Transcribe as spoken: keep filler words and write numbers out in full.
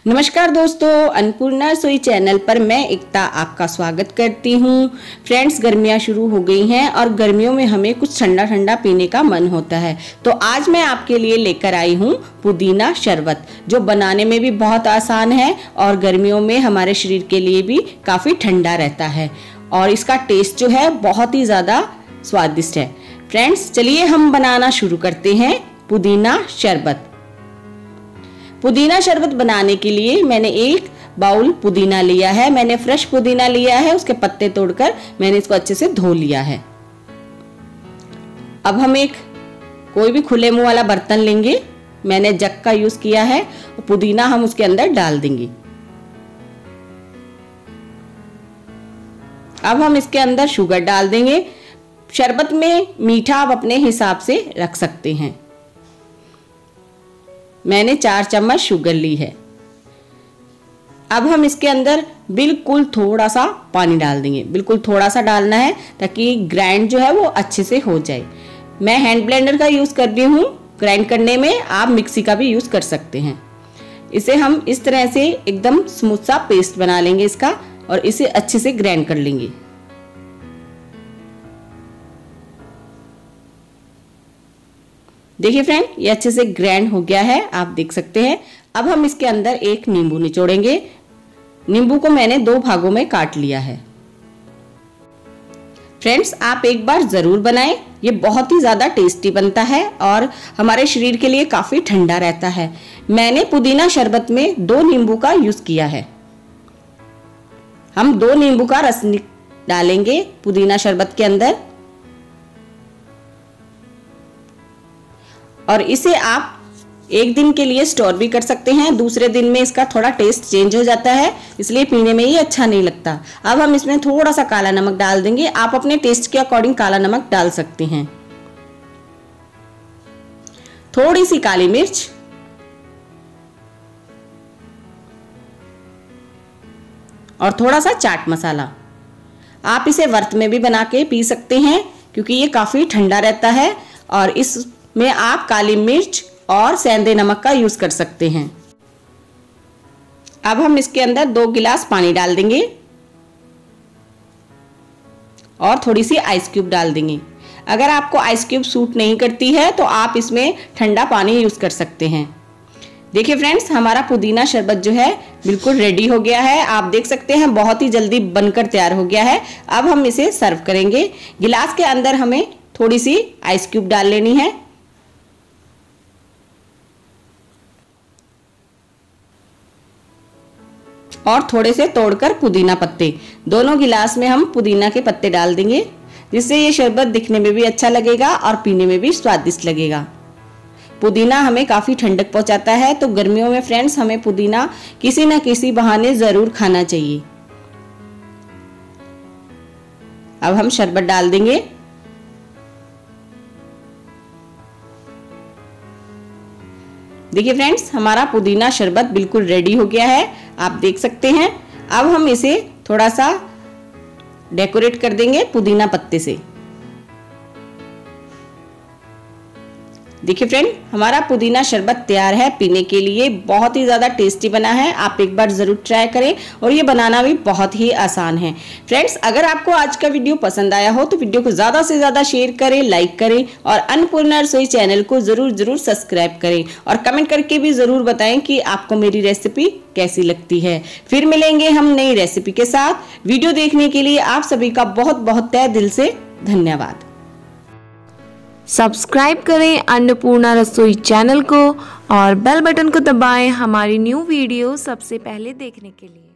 नमस्कार दोस्तों, अन्नपूर्णा रसोई चैनल पर मैं एकता आपका स्वागत करती हूँ। फ्रेंड्स, गर्मियाँ शुरू हो गई हैं और गर्मियों में हमें कुछ ठंडा ठंडा पीने का मन होता है। तो आज मैं आपके लिए लेकर आई हूँ पुदीना शरबत, जो बनाने में भी बहुत आसान है और गर्मियों में हमारे शरीर के लिए भी काफ़ी ठंडा रहता है और इसका टेस्ट जो है बहुत ही ज़्यादा स्वादिष्ट है। फ्रेंड्स, चलिए हम बनाना शुरू करते हैं पुदीना शरबत। पुदीना शरबत बनाने के लिए मैंने एक बाउल पुदीना लिया है। मैंने फ्रेश पुदीना लिया है, उसके पत्ते तोड़कर मैंने इसको अच्छे से धो लिया है। अब हम एक कोई भी खुले मुंह वाला बर्तन लेंगे। मैंने जग का यूज किया है। पुदीना हम उसके अंदर डाल देंगे। अब हम इसके अंदर शुगर डाल देंगे। शरबत में मीठा आप अपने हिसाब से रख सकते हैं। मैंने चार चम्मच शुगर ली है। अब हम इसके अंदर बिल्कुल थोड़ा सा पानी डाल देंगे। बिल्कुल थोड़ा सा डालना है ताकि ग्राइंड जो है वो अच्छे से हो जाए। मैं हैंड ब्लेंडर का यूज कर रही हूँ ग्राइंड करने में, आप मिक्सी का भी यूज कर सकते हैं। इसे हम इस तरह से एकदम स्मूथ सा पेस्ट बना लेंगे इसका और इसे अच्छे से ग्राइंड कर लेंगे। देखिए फ्रेंड, ये अच्छे से ग्राइंड हो गया है, आप देख सकते हैं। अब हम इसके अंदर एक नींबू निचोड़ेंगे। नींबू को मैंने दो भागों में काट लिया है। फ्रेंड्स, आप एक बार जरूर बनाएं, ये बहुत ही ज्यादा टेस्टी बनता है और हमारे शरीर के लिए काफी ठंडा रहता है। मैंने पुदीना शरबत में दो नींबू का यूज किया है। हम दो नींबू का रस डालेंगे पुदीना शरबत के अंदर और इसे आप एक दिन के लिए स्टोर भी कर सकते हैं। दूसरे दिन में इसका थोड़ा टेस्ट चेंज हो जाता है, इसलिए पीने में ये अच्छा नहीं लगता। अब हम इसमें थोड़ा सा काला नमक डाल देंगे। आप अपने टेस्ट के अकॉर्डिंग काला नमक डाल सकते हैं। थोड़ी सी काली मिर्च और थोड़ा सा चाट मसाला। आप इसे वर्त में भी बना के पी सकते हैं क्योंकि ये काफी ठंडा रहता है और इस में आप काली मिर्च और सेंधे नमक का यूज कर सकते हैं। अब हम इसके अंदर दो गिलास पानी डाल देंगे और थोड़ी सी आइस क्यूब डाल देंगे। अगर आपको आइस क्यूब सूट नहीं करती है तो आप इसमें ठंडा पानी यूज कर सकते हैं। देखिए फ्रेंड्स, हमारा पुदीना शरबत जो है बिल्कुल रेडी हो गया है। आप देख सकते हैं बहुत ही जल्दी बनकर तैयार हो गया है। अब हम इसे सर्व करेंगे। गिलास के अंदर हमें थोड़ी सी आइस क्यूब डाल लेनी है और थोड़े से तोड़कर पुदीना पत्ते। दोनों गिलास में हम पुदीना के पत्ते डाल देंगे, जिससे ये शरबत दिखने में भी अच्छा लगेगा और पीने में भी स्वादिष्ट लगेगा। पुदीना हमें काफी ठंडक पहुंचाता है, तो गर्मियों में फ्रेंड्स हमें पुदीना किसी न किसी बहाने जरूर खाना चाहिए। अब हम शरबत डाल देंगे। देखिए फ्रेंड्स, हमारा पुदीना शरबत बिल्कुल रेडी हो गया है, आप देख सकते हैं। अब हम इसे थोड़ा सा डेकोरेट कर देंगे पुदीना पत्ते से। देखिए फ्रेंड, हमारा पुदीना शरबत तैयार है पीने के लिए। बहुत ही ज़्यादा टेस्टी बना है, आप एक बार ज़रूर ट्राई करें और ये बनाना भी बहुत ही आसान है। फ्रेंड्स, अगर आपको आज का वीडियो पसंद आया हो तो वीडियो को ज़्यादा से ज़्यादा शेयर करें, लाइक करें और अन्नपूर्णा रसोई चैनल को ज़रूर ज़रूर सब्सक्राइब करें और कमेंट करके भी ज़रूर बताएं कि आपको मेरी रेसिपी कैसी लगती है। फिर मिलेंगे हम नई रेसिपी के साथ। वीडियो देखने के लिए आप सभी का बहुत बहुत तहे दिल से धन्यवाद। सब्सक्राइब करें अन्नपूर्णा रसोई चैनल को और बेल बटन को दबाएं हमारी न्यू वीडियो सबसे पहले देखने के लिए।